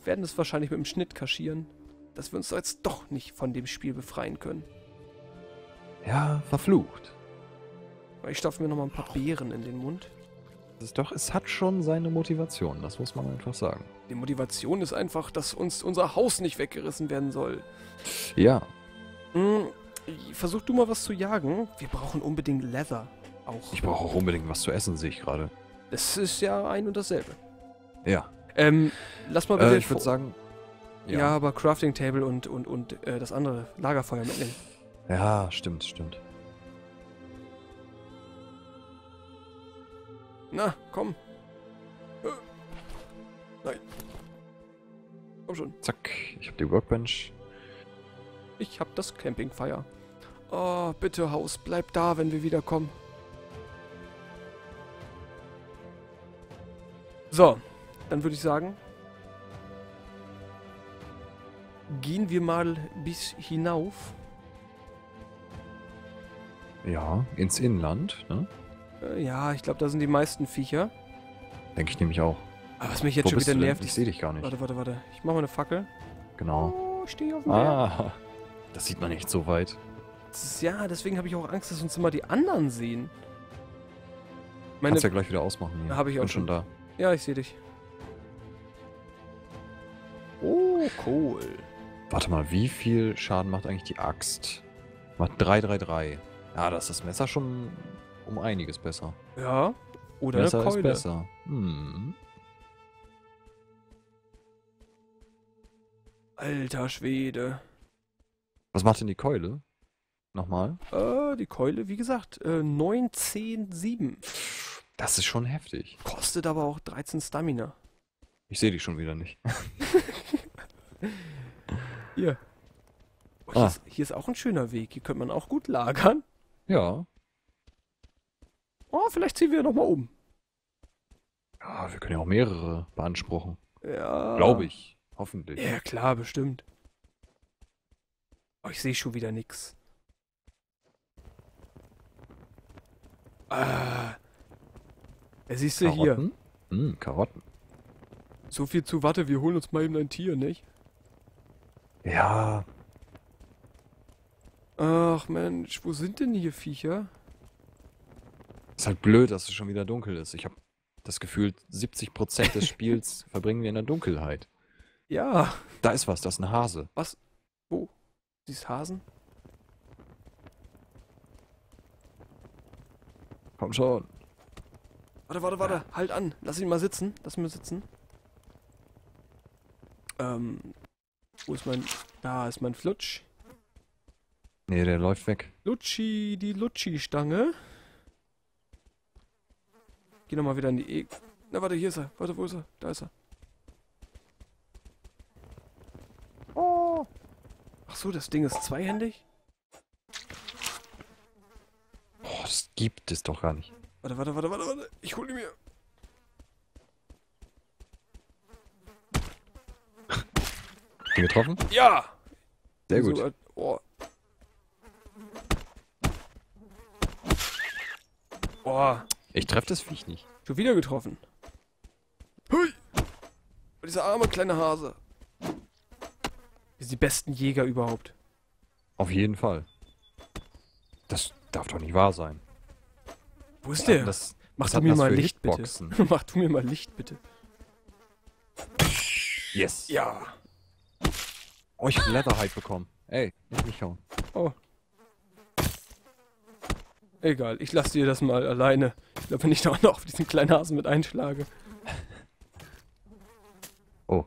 werden es wahrscheinlich mit dem Schnitt kaschieren, dass wir uns jetzt doch nicht von dem Spiel befreien können. Ja, verflucht. Ich stopfe mir nochmal ein paar Beeren in den Mund. Es hat schon seine Motivation, das muss man einfach sagen. Die Motivation ist einfach, dass uns unser Haus nicht weggerissen werden soll. Ja, Versuch du mal was zu jagen. Wir brauchen unbedingt Leather. Auch. ich brauche auch unbedingt was zu essen, sehe ich gerade. Das ist ja ein und dasselbe. Ja, Lass mal bitte... ich würde sagen... Ja, aber Crafting Table und das andere Lagerfeuer mitnehmen. Ja, stimmt. Na, komm. Nein. Komm schon. Zack, ich habe die Workbench. Ich hab das Campingfeuer. Oh, bitte Haus, bleib da, wenn wir wiederkommen. So, dann würde ich sagen, gehen wir mal bis hinauf. Ja, ins Inland, ne? Ja, ich glaube, da sind die meisten Viecher. Denke ich nämlich auch. Aber was mich jetzt Wo schon bist wieder du denn? nervt, Ich ist... sehe dich gar nicht. Warte. Ich mache mal eine Fackel. Genau. Oh, ich stehe auf dem Berg. Ah, das sieht man nicht so weit. Ja, deswegen habe ich auch Angst, dass uns immer die anderen sehen. Meine... Kannst ja gleich wieder ausmachen hier. Habe ich auch Bin schon da. Ja, ich sehe dich. Oh, cool. Warte mal, wie viel Schaden macht eigentlich die Axt? Macht 333. Ja, da ist das Messer schon um einiges besser. Ja, oder Messer eine Keule. ist besser. Alter Schwede. Was macht denn die Keule? Nochmal? Die Keule, wie gesagt, 19,7. Das ist schon heftig. Kostet aber auch 13 Stamina. Ich sehe dich schon wieder nicht. Hier. Oh, Ah. hier ist auch ein schöner Weg. Hier könnte man auch gut lagern. Ja. Oh, vielleicht ziehen wir nochmal um. Ja, wir können ja auch mehrere beanspruchen. Ja. Glaube ich. Hoffentlich. Ja, klar, bestimmt. Oh, ich sehe schon wieder nix. Ja, siehst du hier. Karotten? Karotten. So viel zu, warte, wir holen uns mal eben ein Tier, nicht? Ja. Ach Mensch, wo sind denn hier Viecher? Ist halt blöd, dass es schon wieder dunkel ist. Ich habe das Gefühl, 70% des Spiels verbringen wir in der Dunkelheit. Ja. Da ist was, das ist ein Hase. Was? Wo? Siehst Hasen? Komm schon. Warte. Halt an. Lass ihn mal sitzen. Lass ihn mal sitzen. Wo ist mein... Da ist mein Flutsch. Nee, der läuft weg. Lutschi, die Lutschi-Stange. Geh nochmal wieder in die Na, warte, hier ist er. Warte, wo ist er? Da ist er. Oh. Ach so, das Ding ist zweihändig? Boah, das gibt es doch gar nicht. Warte. Ich hole ihn mir. Den getroffen? Ja! Sehr gut. Sogar, oh. Oh, Ich treffe das Viech nicht. schon wieder getroffen. Hui! Dieser arme kleine Hase. Wir sind die besten Jäger überhaupt. Auf jeden Fall. Das darf doch nicht wahr sein. Wo ist Was der? hat das, Mach was du hat mir das mal für Licht, bitte. Hitboxen? Mach du mir mal Licht, bitte. Yes. Ja. Oh, ich hab Leatherhide bekommen. Ey, nicht mich hauen. Oh. Egal, ich lasse dir das mal alleine. Ich glaube, wenn ich da auch noch auf diesen kleinen Hasen mit einschlage. Oh.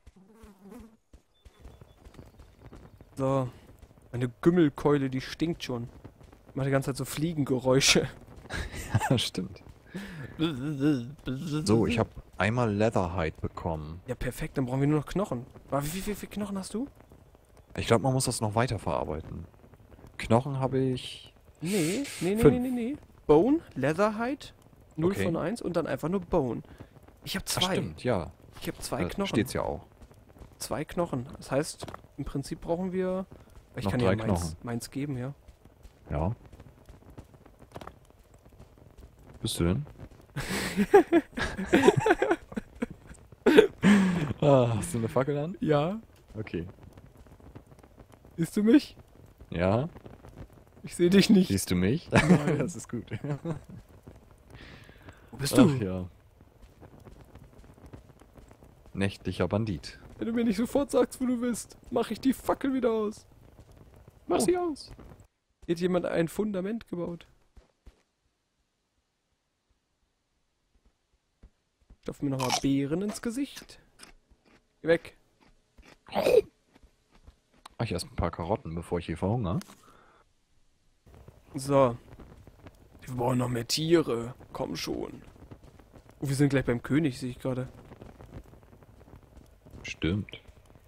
So. Meine Gümmelkeule, die stinkt schon. Macht die ganze Zeit so Fliegengeräusche. Ja, stimmt. So, ich habe einmal Leatherhide bekommen. Ja, perfekt, dann brauchen wir nur noch Knochen. Aber wie viel Knochen hast du? Ich glaube, man muss das noch weiter verarbeiten. Knochen habe ich... Nee. 5. Bone, Leatherhide, 0 Okay. von 1 und dann einfach nur Bone. Ich habe Ach, 2. stimmt, ja. Ich habe 2 Da Knochen. steht's ja auch. 2 Knochen. Das heißt, im Prinzip brauchen wir... Ich Noch kann 3 ja Knochen. meins geben, ja. Ja. Bist du denn? Ah, hast du eine Fackel an? Ja. Okay. Siehst du mich? Ja. Ich sehe dich nicht. Siehst du mich? Nein. Das ist gut. Wo bist du? Ach ja. Nächtlicher Bandit. Wenn du mir nicht sofort sagst, wo du bist, mache ich die Fackel wieder aus. Mach Oh. sie aus. Hier hat jemand ein Fundament gebaut. Stopf mir nochmal Beeren ins Gesicht. Geh weg. Ach, ich esse ein paar Karotten, bevor ich hier verhungere. So. Wir brauchen noch mehr Tiere. Komm schon. Oh, wir sind gleich beim König, sehe ich gerade. Stimmt.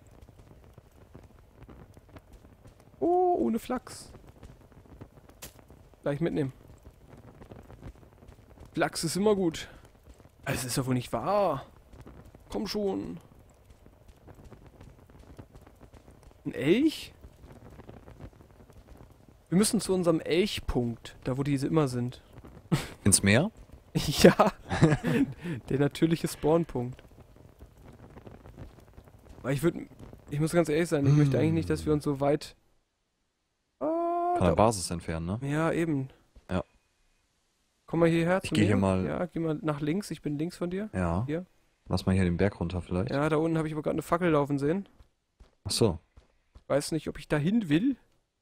Oh, ohne Flachs. Gleich mitnehmen. Flachs ist immer gut. Es ist ja wohl nicht wahr. Komm schon. Ein Elch? Wir müssen zu unserem Elchpunkt, da wo diese immer sind. Ins Meer? Ja, der natürliche Spawnpunkt. Aber ich muss ganz ehrlich sein, ich möchte eigentlich nicht, dass wir uns so weit... Ah, Von der Basis entfernen, ne? ja, eben. Ja. Komm mal hierher Ich zu geh mir. hier mal- Ja, geh mal nach links, ich bin links von dir. Ja. Hier. Lass mal hier den Berg runter vielleicht. Ja, da unten habe ich aber gerade eine Fackel laufen sehen. Ach so. Weiß nicht, ob ich dahin will.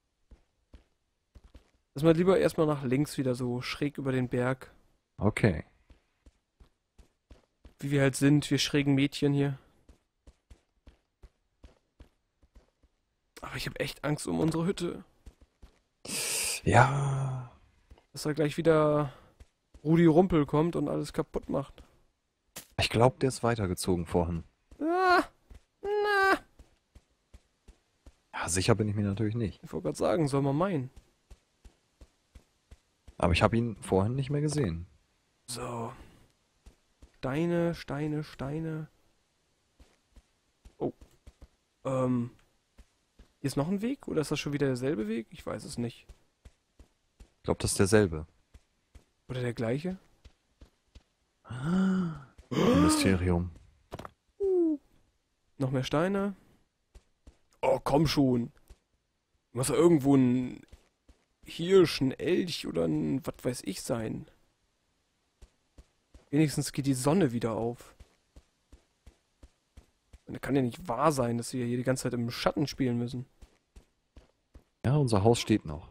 Lass mal lieber erstmal nach links wieder so schräg über den Berg. Okay. Wie wir halt sind, wir schrägen Mädchen hier. Aber ich habe echt Angst um unsere Hütte. Ja. Dass da gleich wieder Rudi Rumpel kommt und alles kaputt macht. Ich glaube, der ist weitergezogen vorhin. Ah, na. Ja, sicher bin ich mir natürlich nicht. Ich wollte gerade sagen, soll man meinen. Aber ich habe ihn vorhin nicht mehr gesehen. So. Steine, Steine, Steine. Oh. Hier ist noch ein Weg? Oder ist das schon wieder derselbe Weg? Ich weiß es nicht. Ich glaube, das ist derselbe. Oder der gleiche? Ein Mysterium. Noch mehr Steine. Oh, komm schon. Muss ja irgendwo ein Hirsch, ein Elch oder ein was weiß ich sein. Wenigstens geht die Sonne wieder auf. Und das kann ja nicht wahr sein, dass wir hier die ganze Zeit im Schatten spielen müssen. Ja, unser Haus steht noch.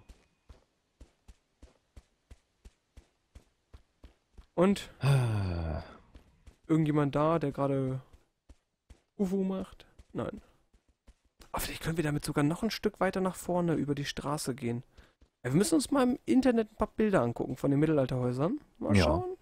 Und irgendjemand da, der gerade UFO macht? Nein. Aber vielleicht können wir damit sogar noch ein Stück weiter nach vorne über die Straße gehen. Ja, wir müssen uns mal im Internet ein paar Bilder angucken von den Mittelalterhäusern. Mal Ja. schauen.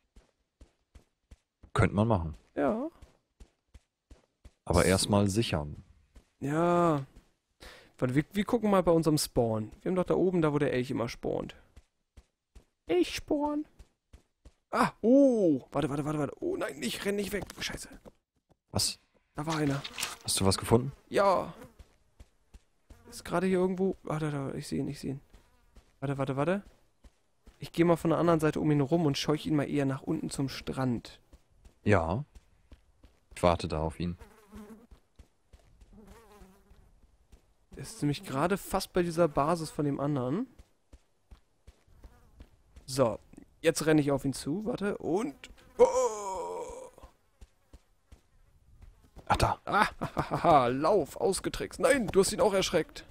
Könnte man machen. Ja. Aber erstmal sichern. Ja. Warte, wir gucken mal bei unserem Spawn. Wir haben doch da oben, da wo der Elch immer spawnt. Elchsporn. Ah, oh. Warte. Oh nein, ich renn nicht weg. Scheiße. Was? Da war einer. Hast du was gefunden? Ja. Ist gerade hier irgendwo... Warte, da, ich sehe ihn. Warte. Ich gehe mal von der anderen Seite um ihn rum und scheuche ihn mal eher nach unten zum Strand. Ja. Ich warte da auf ihn. Er ist nämlich gerade fast bei dieser Basis von dem anderen. So. Jetzt renne ich auf ihn zu. Warte. Und... Oh. Ach da. Hahaha, lauf, ausgetrickst. Nein, du hast ihn auch erschreckt.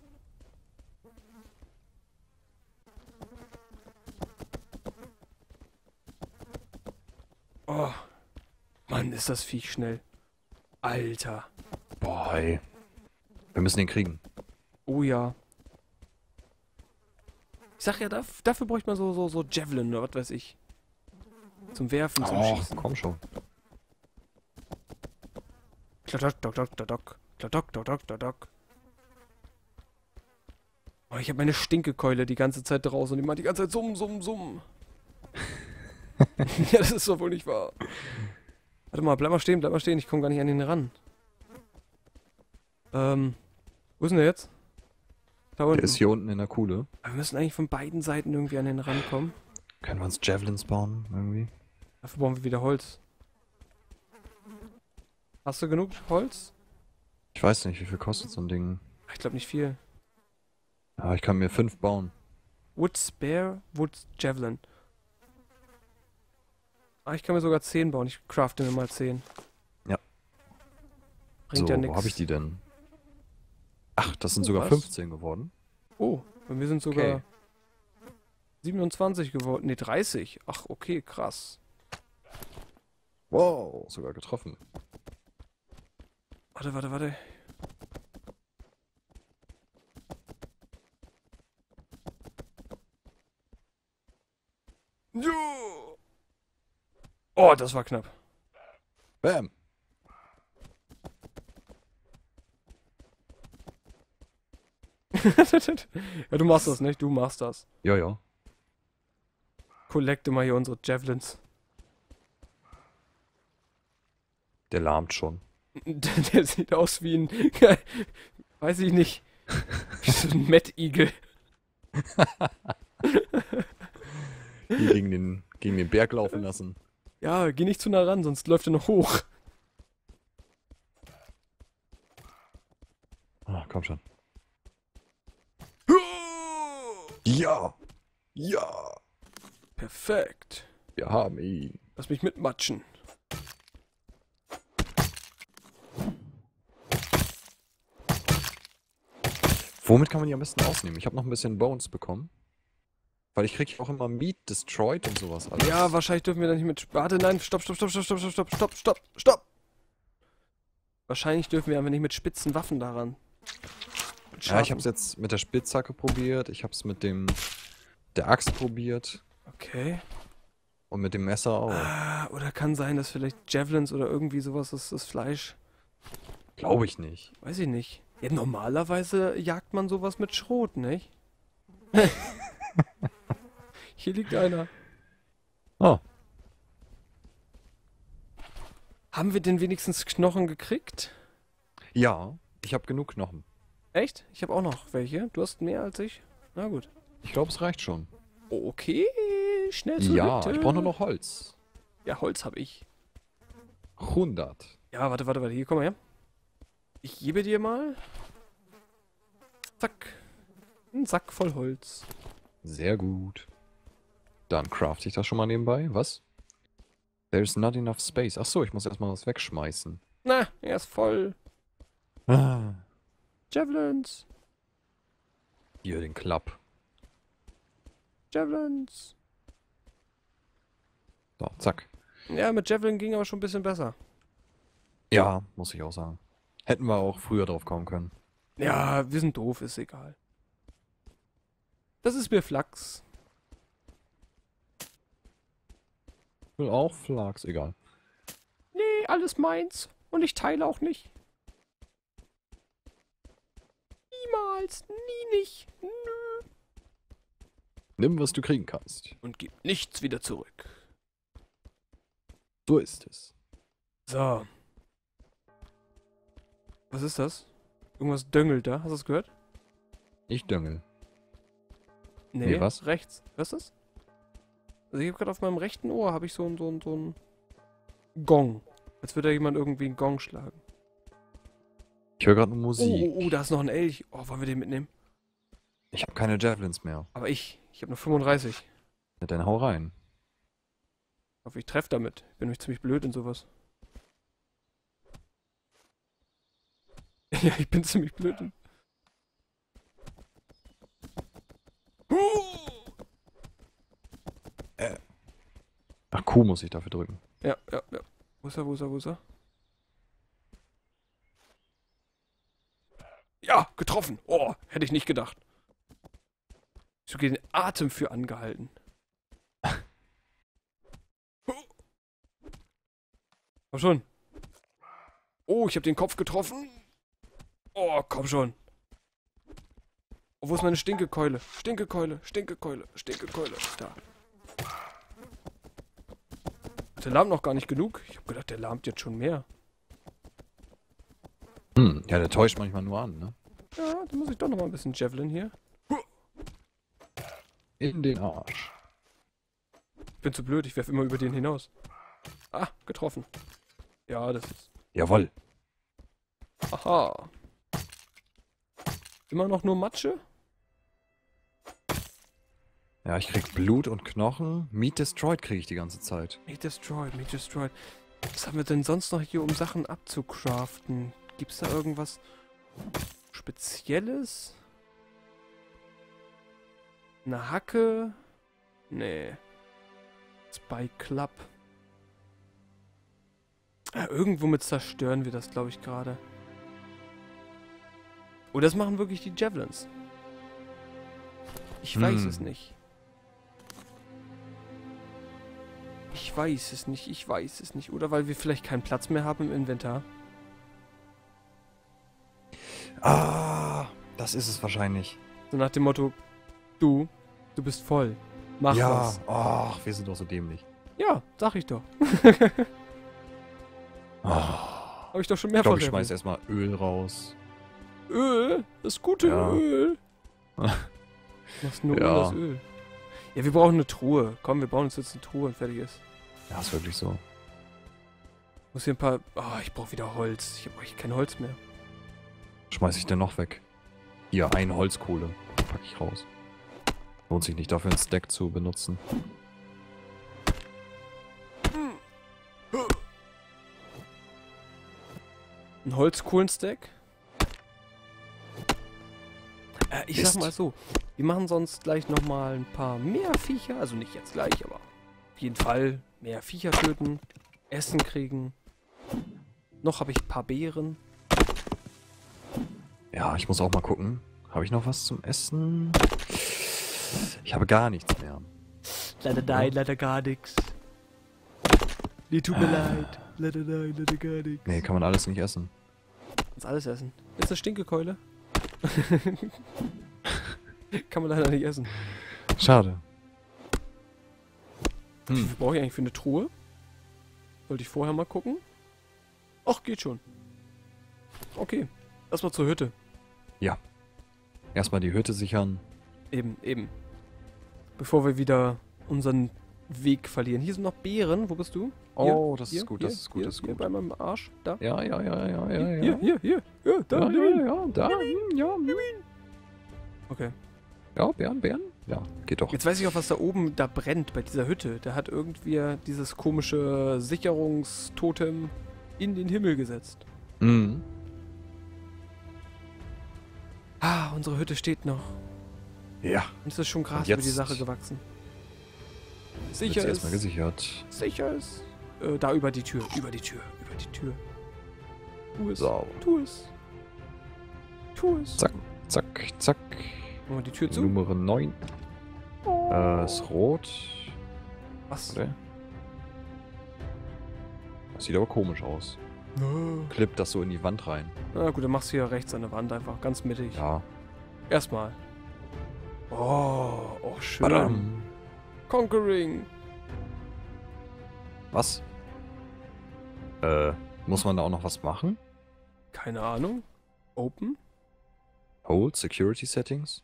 Oh. Mann, ist das Viech schnell. Alter. Boah, ey. Wir müssen den kriegen. Oh ja. Ich sag ja, dafür bräuchte man so Javelin oder was weiß ich. Zum Werfen, zum Oh, Schießen. komm schon. Kladock. Oh, ich habe meine Stinkekeule die ganze Zeit draußen und die macht die ganze Zeit summ. Ja, das ist doch wohl nicht wahr. Warte mal, bleib mal stehen. Ich komme gar nicht an den ran. Wo ist denn der jetzt? Da unten. Der ist hier unten in der Kuhle. Aber wir müssen eigentlich von beiden Seiten irgendwie an den rankommen. Können wir uns Javelins bauen, irgendwie? Dafür brauchen wir wieder Holz. Hast du genug Holz? Ich weiß nicht, wie viel kostet so ein Ding. Ich glaube nicht viel. Ja, ich kann mir 5 bauen. Wood Spare, Wood Javelin. Ah, ich kann mir sogar 10 bauen. Ich crafte mir mal 10. Ja. Bringt So, ja wo nichts. habe ich die denn? Ach, das sind Oh, sogar was? 15 geworden. Oh, und wir sind sogar Okay. 27 geworden. Ne, 30. Ach, okay, krass. Wow, sogar getroffen. Warte, warte, warte. Jo! Oh, das war knapp. Bam. Ja, du machst das nicht, du machst das. Ja, ja. Collecte mal hier unsere Javelins. Der lahmt schon. Der sieht aus wie ein, weiß ich nicht, wie so ein Mettigel. Hier gegen den Berg laufen lassen. Ja, geh nicht zu nah ran, sonst läuft er noch hoch. Ah, komm schon. Ja. Ja. Perfekt. Wir haben ihn. Lass mich mitmatschen. Womit kann man die am besten ausnehmen? Ich habe noch ein bisschen Bones bekommen. Weil ich kriege auch immer Meat Destroyed und sowas alles. Ja, wahrscheinlich dürfen wir da nicht mit. Warte, nein, stopp, stopp, stopp, stopp, stopp, stopp, stopp, stopp, stopp, stopp. Wahrscheinlich dürfen wir einfach nicht mit spitzen Waffen daran. Mit Ja, ich scharfen. habe es jetzt mit der Spitzhacke probiert. Ich habe es mit der Axt probiert. Okay. Und mit dem Messer auch. Ah, oder kann sein, dass vielleicht Javelins oder irgendwie sowas ist, das Fleisch. Glaube ich nicht. Weiß ich nicht. Ja, normalerweise jagt man sowas mit Schrot, nicht? Hier liegt einer. Oh. Haben wir denn wenigstens Knochen gekriegt? Ja, ich habe genug Knochen. Echt? Ich habe auch noch welche. Du hast mehr als ich? Na gut. Ich glaube, es reicht schon. Okay, schnell zur Ja, Hütte. ich brauche nur noch Holz. Ja, Holz habe ich. 100. Ja, warte, warte, warte. Hier, komm mal her. Ich gebe dir mal. Zack. Ein Sack voll Holz. Sehr gut. Dann crafte ich das schon mal nebenbei. Was? There's not enough space. Ach so, ich muss erstmal was wegschmeißen. Na, er ist voll. Ah. Javelins. Hier, den Klapp. Javelins. So, zack. Ja, mit Javelin ging aber schon ein bisschen besser. Ja, muss ich auch sagen. Hätten wir auch früher drauf kommen können. Ja, wir sind doof, ist egal. Das ist mir Flachs. Will auch Flachs, egal. Nee, alles meins. Und ich teile auch nicht. Niemals. Nie nicht. Nö. Nimm, was du kriegen kannst. Und gib nichts wieder zurück. So ist es. So. Was ist das? Irgendwas döngelt da. Hast du es gehört? Ich düngel. Nee, was? rechts. Hörst du das? Also ich habe gerade auf meinem rechten Ohr habe ich so ein Gong. Als würde da jemand irgendwie einen Gong schlagen. Ich höre gerade Oh, Musik. oh, oh, da ist noch ein Elch. Oh, wollen wir den mitnehmen? Ich habe keine Javelins mehr. Aber ich habe nur 35. Ja, dann hau rein. Ich hoffe, ich treffe damit. Ich bin nämlich ziemlich blöd in sowas. Ja, ich bin ziemlich blöd in... Ach, Q muss ich dafür drücken. Ja, ja, ja. Wo ist er, wo ist er, wo ist er? Ja, getroffen. Oh, hätte ich nicht gedacht. Ich habe den Atem für angehalten. Komm schon. Oh, ich habe den Kopf getroffen. Oh, komm schon. Oh, wo ist meine Stinkekeule? Stinkekeule, Stinkekeule, Stinkekeule. Da. Der lahmt noch gar nicht genug. Ich habe gedacht, der lahmt jetzt schon mehr. Ja, der täuscht manchmal nur an, ne? Ja, dann muss ich doch noch mal ein bisschen Javelin hier. In den Arsch. Ich bin zu blöd, ich werfe immer über den hinaus. Ah, getroffen. Ja, das ist... Jawohl. Aha. Immer noch nur Matsche? Ja, ich krieg Blut und Knochen. Meat Destroyed kriege ich die ganze Zeit. Meat destroyed, meat destroyed. Was haben wir denn sonst noch hier, um Sachen abzucraften? Gibt's da irgendwas Spezielles? Eine Hacke? Nee. Spy Club. Ja, irgendwo mit zerstören wir das, glaube ich, gerade. Oh, das machen wirklich die Javelins. Ich weiß es nicht. Ich weiß es nicht, ich weiß es nicht. Oder weil wir vielleicht keinen Platz mehr haben im Inventar. Ah, das ist es wahrscheinlich. So nach dem Motto, du bist voll. Mach Ja, was. ach, wir sind doch so dämlich. Ja, sag ich doch. Ah. Hab ich doch schon Ich mehrfach glaube, ich erwähnt. schmeiß erstmal Öl raus. Öl? Das gute Ja. Öl. Machst nur Ja. Öl aus Öl. Ja, wir brauchen eine Truhe. Komm, wir bauen uns jetzt eine Truhe und fertig ist. Ja, ist wirklich so. Muss hier ein paar... Oh, ich brauche wieder Holz. Ich habe echt kein Holz mehr. Schmeiß ich denn noch weg? Hier, eine Holzkohle. Pack ich raus. Lohnt sich nicht dafür, einen Stack zu benutzen. Ein Holzkohlenstack? Ich sag Mist. mal so. Wir machen sonst gleich nochmal ein paar mehr Viecher. Also nicht jetzt gleich, aber auf jeden Fall mehr Viecher töten. Essen kriegen. Noch habe ich ein paar Beeren. Ja, ich muss auch mal gucken. Habe ich noch was zum Essen? Ich habe gar nichts mehr. Leider nein, leider gar nichts. Nee, tut mir leid. Leider nein, leider gar nichts. Nee, kann man alles nicht essen. Kannst alles essen. Ist eine Stinkekeule? Kann man leider nicht essen. Schade. Wie viel brauche ich eigentlich für eine Truhe? Sollte ich vorher mal gucken? Ach, geht schon. Okay, erstmal zur Hütte. Erstmal die Hütte sichern. Eben, eben. Bevor wir wieder unseren Weg verlieren. Hier sind noch Beeren. Wo bist du? Oh, Hier, das hier, ist gut, hier, das ist gut, hier, das ist hier gut. bei meinem Arsch. Da. Ja, ja, ja, ja, ja, ja. Hier. Ja, da. Ja, ja, ja, da. Ja, Okay. ja, Bären. Ja, geht doch. Jetzt weiß ich auch, was da oben da brennt bei dieser Hütte. Da hat irgendwie dieses komische Sicherungstotem in den Himmel gesetzt. Mhm. Ah, unsere Hütte steht noch. Ja. Und es ist schon Gras Und über die jetzt Sache gewachsen. Wird Sicher erstmal ist. gesichert. Sicher ist. Da über die Tür. Über die Tür. Tu es. So. Tu es. Tu es. Zack, zack, zack. Machen wir die Tür zu. Nummer 9. Ist rot. Was? Oder? Das sieht aber komisch aus. Klippt das so in die Wand rein. Na gut, dann machst du hier rechts an der Wand einfach. Ganz mittig. Ja. Erstmal. Oh, schön. Badam. Conquering. Was? Muss man da auch noch was machen? Keine Ahnung. Open. Hold, Security Settings.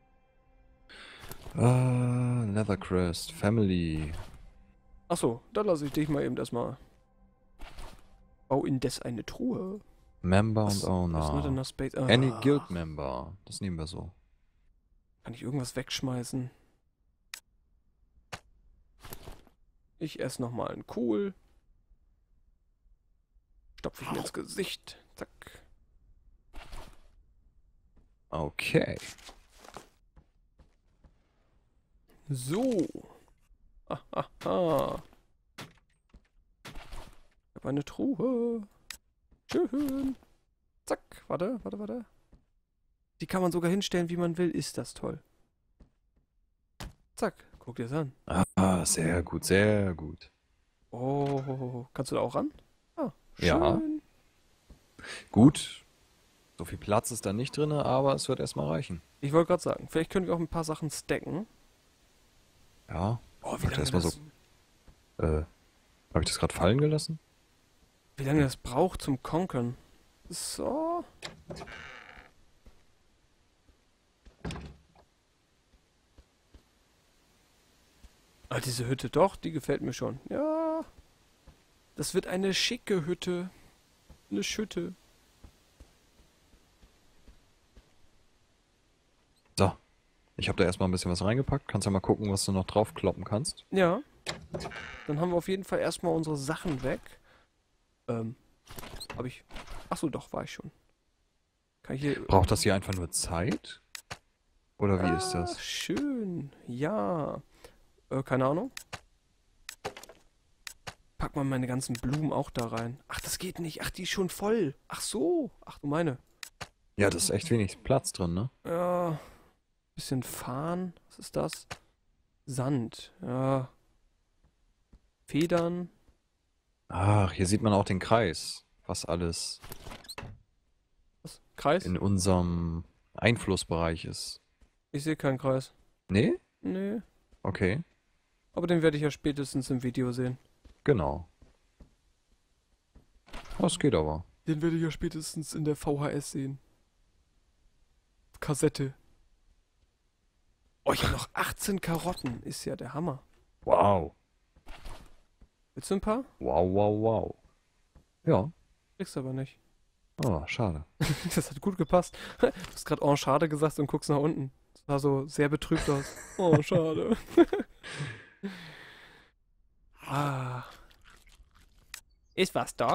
Leather Crest, Family. Achso, dann lasse ich dich mal eben erstmal. Bau indes eine Truhe. Member Was- und was ist not Owner. enough space? Any Guild Member. Das nehmen wir so. Kann ich irgendwas wegschmeißen? Ich esse nochmal einen Kohl. Stopfe ich mir ins Gesicht. Zack. Okay. So. Hahaha. Ich habe eine Truhe. Schön. Zack. Warte. Die kann man sogar hinstellen, wie man will. Ist das toll. Zack. Guck dir das an. Ah, sehr gut, sehr gut. Oh, kannst du da auch ran? Ah, schön. Ja. Gut. So viel Platz ist da nicht drin, aber es wird erstmal reichen. Ich wollte gerade sagen, vielleicht können wir auch ein paar Sachen stacken. Ja. Oh, Warte, erstmal so. Habe ich das gerade fallen gelassen? wie lange das braucht zum Conquern. So. Ah, diese Hütte, doch, die gefällt mir schon. Ja. Das wird eine schicke Hütte. Eine Schütte. So. Ich habe da erstmal ein bisschen was reingepackt. Kannst ja mal gucken, was du noch draufkloppen kannst. Ja. Dann haben wir auf jeden Fall erstmal unsere Sachen weg. Habe ich... Achso, doch, war ich schon. Kann ich hier... Braucht das hier einfach nur Zeit? Oder wie ist das? Schön. Ja. Keine Ahnung. Pack mal meine ganzen Blumen auch da rein. Ach, das geht nicht. Ach, die ist schon voll. Ach so. Ach du meine. Ja, das ist echt wenig Platz drin, ne? Ja. Bisschen Farn. Was ist das? Sand. Ja. Federn. Ach, hier sieht man auch den Kreis. Was alles Was? Kreis? in unserem Einflussbereich ist. Ich sehe keinen Kreis. Nee? Nee. Okay. Aber den werde ich ja spätestens im Video sehen. Genau. Das geht aber. Den werde ich ja spätestens in der VHS sehen. Kassette. Oh, ich habe noch 18 Karotten. Ist ja der Hammer. Wow. Willst du ein paar? Wow, wow, wow. Ja. Kriegst aber nicht. Oh, schade. Das hat gut gepasst. Du hast gerade oh, schade gesagt und guckst nach unten. Das sah so sehr betrübt aus. Oh, schade. Ah. Ist was, Doc?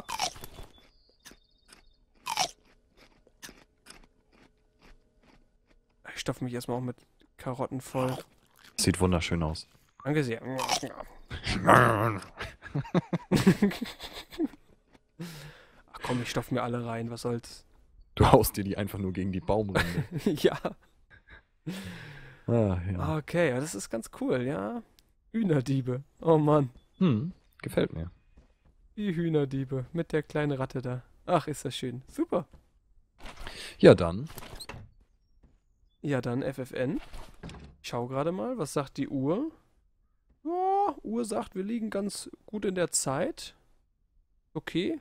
Ich stopfe mich erstmal auch mit Karotten voll. Sieht wunderschön aus. Danke sehr. Ach komm, ich stopfe mir alle rein, was soll's. Du haust dir die einfach nur gegen die Baumrinde. Ja. Ah, ja. Okay, ja, das ist ganz cool, ja. Hühnerdiebe. Oh Mann. Gefällt mir. Die Hühnerdiebe mit der kleinen Ratte da. Ach, ist das schön. Super. Ja, dann. Ja, dann FFN. Ich schau gerade mal, was sagt die Uhr? Ja, Uhr sagt, wir liegen ganz gut in der Zeit. Okay.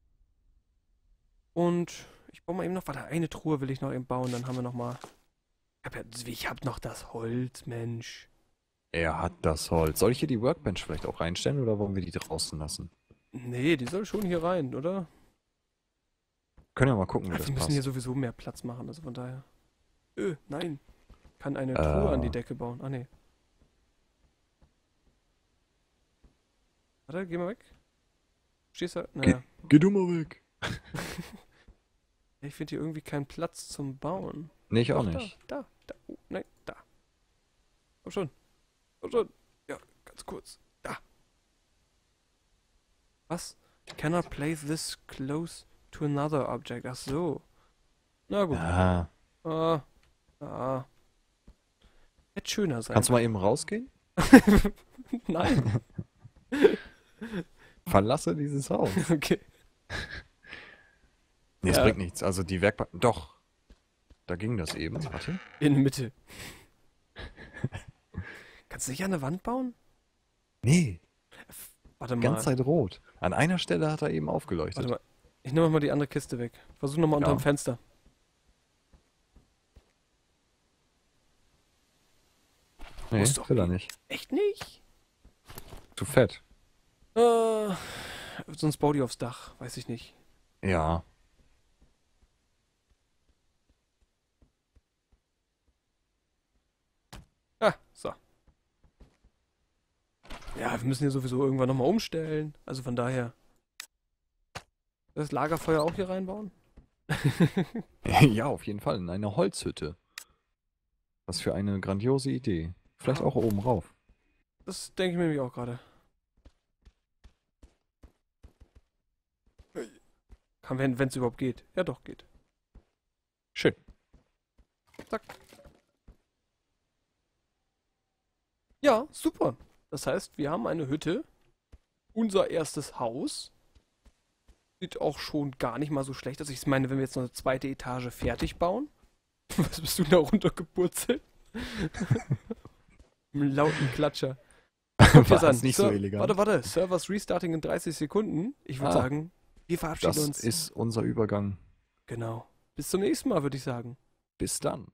Und ich baue mal eben noch, warte, eine Truhe will ich noch eben bauen, dann haben wir noch mal... Ich hab noch das Holz, Mensch. Er hat das Holz. Soll ich hier die Workbench vielleicht auch reinstellen oder wollen wir die draußen lassen? Nee, die soll schon hier rein, oder? Können wir mal gucken, wie Ach, das wir müssen hier passt. sowieso mehr Platz machen, also von daher. Nein. Kann eine Truhe an die Decke bauen. Ah, nee. Warte, geh mal weg. Stehst du? Naja. Geh du mal weg. Ich finde hier irgendwie keinen Platz zum Bauen. Nee, ich auch Doch, nicht. Da. Oh, nein, da. Komm schon. Komm schon. Ja, ganz kurz. Da. Was? Cannot place this close to another object. Ach so. Na gut. Ah. Ah. Hätte schöner sein. Kannst du mal eben rausgehen? Nein. Verlasse dieses Haus. Okay. Nee, es Ja. bringt nichts. Also die Werkbank... Doch. Da ging das eben. Warte. In Mitte. Kannst du nicht an der Wand bauen? Nee. Warte mal. Ganz Zeit rot. An einer Stelle hat er eben aufgeleuchtet. Warte mal. Ich nehme mal die andere Kiste weg. Versuch nochmal Ja. unterm Fenster. Nee, Muss doch will er gehen. nicht. Echt nicht? Zu fett. Sonst bau die aufs Dach. Weiß ich nicht. Ja. Ah, so. Ja, wir müssen hier sowieso irgendwann nochmal umstellen. Also von daher. Das Lagerfeuer auch hier reinbauen? Ja, auf jeden Fall. In eine Holzhütte. Was für eine grandiose Idee. Vielleicht Ja. auch oben rauf. Das denke ich mir nämlich auch gerade. Kann, wenn es überhaupt geht. Ja, doch, geht. Schön. Zack. Ja, super. Das heißt, wir haben eine Hütte. Unser erstes Haus. Sieht auch schon gar nicht mal so schlecht aus. Ich meine, wenn wir jetzt noch eine zweite Etage fertig bauen. Was bist du da runtergepurzelt? Einen lauten Klatscher. Guck dir's War nicht so Sir- elegant. Warte. Servers restarting in 30 Sekunden. Ich würde Ah. sagen, wir verabschieden Das uns. ist unser Übergang. Genau. Bis zum nächsten Mal, würde ich sagen. Bis dann.